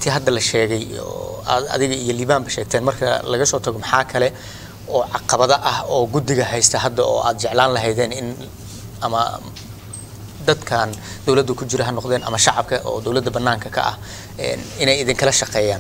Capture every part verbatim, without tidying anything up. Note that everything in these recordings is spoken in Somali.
intii hadda la sheegay oo adiga iyo Liibaan ba sheegteen marka laga soo tago maxaa kale oo caqabada ah oo guddiga haysta hadda oo aad jeclaan lahaydeen in ama dadkan dawladdu ku jira ha noqdeen ama shacabka oo dawladda banaanka ka ah inay idin kala shaqeeyaan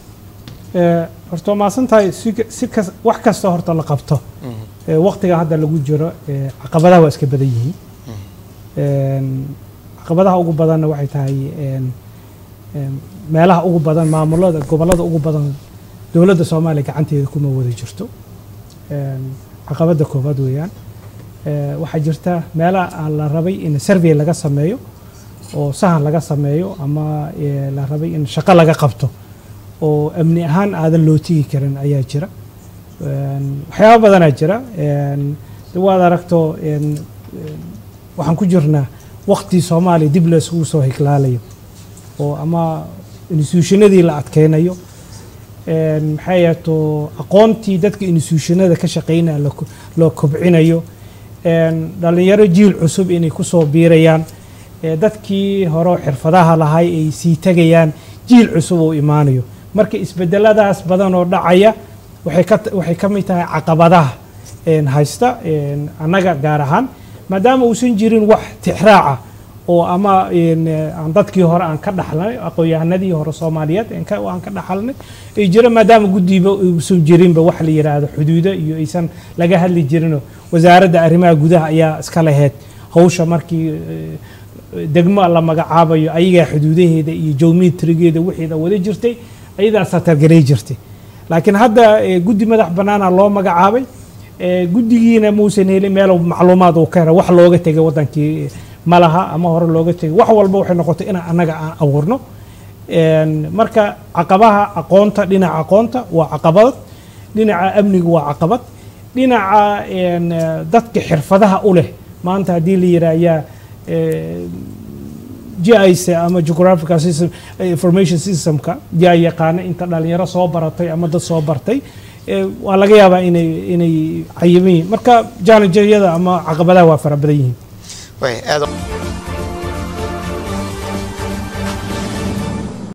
ee horta ma santahay si wax kasta horta la qabto ee waqtiga hadda lagu jiro ee caqabadaha waa iska badan yihiin ee caqabadaha ugu badan waxay tahay ee meelaha ugu badan maamulada gobolada ugu badan dawladda Soomaaliya gacanteeda kuma wada jirto ee caqabada koobaad weeyaan ee waxa jirta meelaha la rabay in survey laga sameeyo oo sahan laga sameeyo ama la rabay in shaqo laga qabto oo amni ahaan aadan loo tigi karin ayaa jira een waxyaabo badan ayaa jira een waad aragto een waxaan ku jirnaa waqti Soomaaliya dib la isugu soo hiklaalayo oo ama institutionadii la adkeynayo een maxay ahato aqoontii dadka institutionada ka shaqeynaya loo kobcinayo een dhalinyaro jiil cusub inay ku soo biirayaan ee dadkii hore xirfadaha lahay ay sii tagayaan jiil cusub oo imaanayo marka isbedeladaas badan oo dhacaya waxay ka waxay ka mid tahay caqabadaha een haysta een anaga gaar ahaan maadaama uusan jirin wax tixraaca oo ama in aan dadkii hore aan ka dhaxlay aqoonyahanadii hore Soomaaliyeed in ka aan ka dhaxalnay ay jira maadaama guddiba uusan jirinba wax la yiraahdo xuduuda iyo aysan laga hadli jirin wasaaradda arrimaha gudaha ayaa iska lahayd hawsha markii degmo la magacaabayo ayaga xuduudaheeda iyo geometrigeeda wixii wada jirtay ayadaas targaray jirtay laakiin hadda guddi madax banaana loo magacaabay guddigiina muusan helin meel macluumaad oo ka hara wax looga tagay wadankii malaha ama hore looga tagay wax walba waxay noqotay in anaga aan abuurno een marka caqabaha aqoonta dhinaca aqoonta waa caqabad dhinaca amniga waa caqabad dhinaca een dadka xirfadaha u leh maanta hadii la yiraahdo G I S ama geographical system information system ka yaa yaqaan inta dhalinyaro soo baratay ama dad soo bartay waa laga yaabaa inay inay cayimin marka challenge-yada ama caqabadaha waa fara badan yihiin way aad